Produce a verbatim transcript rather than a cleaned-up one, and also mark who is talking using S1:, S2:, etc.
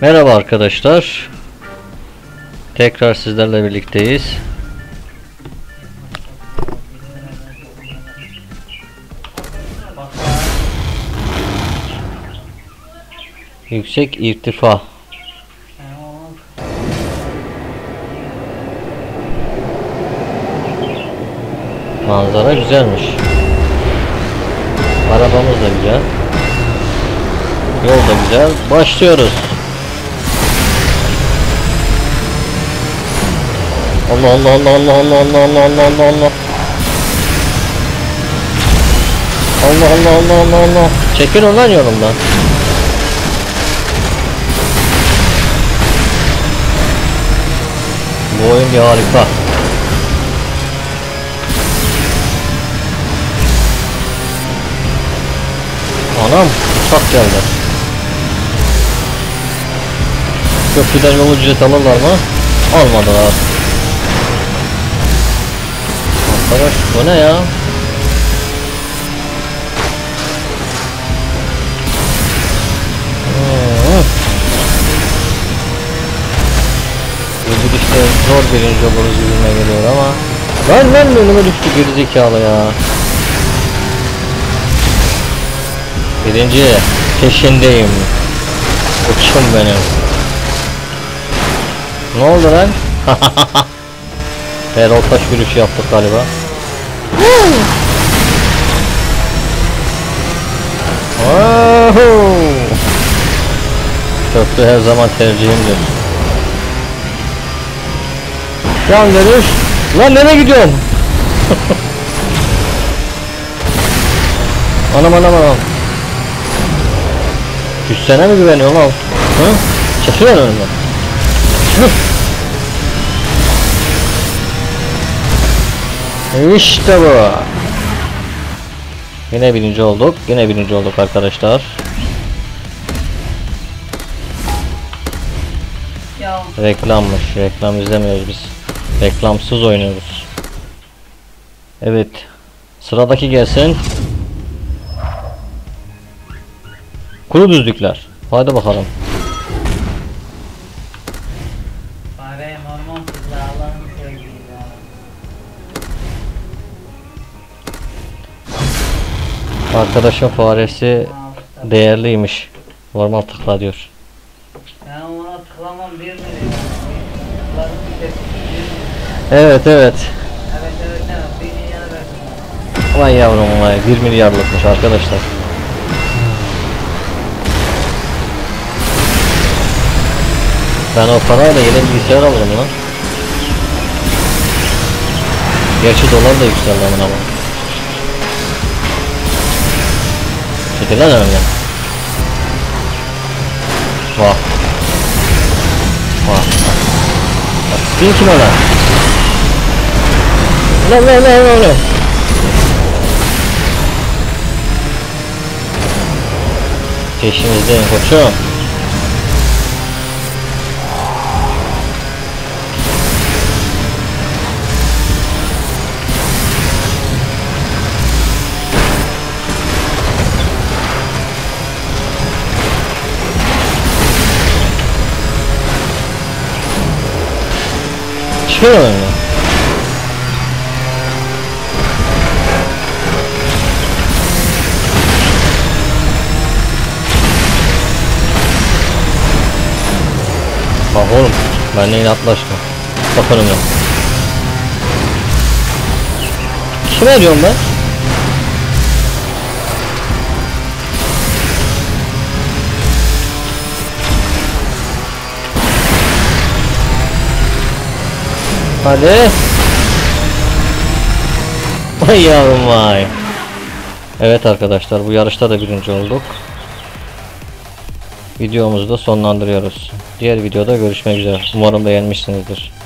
S1: Merhaba arkadaşlar. Tekrar sizlerle birlikteyiz. Yüksek irtifa. Manzara güzelmiş. Arabamız da güzel. Yol da güzel. Başlıyoruz. Allah Allah Allah Allah Allah Allah Allah Allah Allah Allah Allah Allah Allah Allah Allah. Çekin ondan yolumdan. Bu oyun bir harika. Anam uçak geldi. Köprüden yol ücret alırlar mı? Almadılar. Arkadaş bu ne ya? Hmm. Bu gidişte zor birinci oluruz gibime geliyor ama. Lan lan önüme düştü gerizekalı ya. Birinci peşindeyim. Uçum benim. Ne oldu lan? Erol Taş yürüyüşü yaptık galiba. Köprü her zaman tercihimdir. Yan dönüş. Lan nereye gidiyorsun? Anam anam anam. Güçsene mi güveniyorsun lan? Hı? Çekil lan önümden. İşte bu. Yine birinci olduk. Yine birinci olduk arkadaşlar.
S2: Ya.
S1: Reklammış. Reklam izlemiyoruz biz. Reklamsız oynuyoruz. Evet. Sıradaki gelsin. Kuru düzlükler. Hadi bakalım.
S2: Bari normal kızlar Allah'ın sevgili ya.
S1: Arkadaşın faresi değerliymiş. Normal tıkla diyor.
S2: Ben ona tıklamam bir mi? Tıkladım bir de
S1: Evet evet.
S2: Evet evet evet bir milyar verdim.
S1: Vay yavrum vay. bir milyarlıkmış arkadaşlar. Ben o parayla yeni bilgisayar alırım lan. Gerçi dolar da yükseldi ama. Çekil lan önümden. Vah. Vah. Spin kim ona? Lan lan lan lan lan. Peşimizdeyim koçum. Şöyle mi? Bak oğlum, benimle inatlaşma. Bak önümden. Kime diyorum ben? Hadi. Vay yavrum vay. Evet arkadaşlar, bu yarışta da birinci olduk. Videomuzu da sonlandırıyoruz. Diğer videoda görüşmek üzere. Umarım beğenmişsinizdir.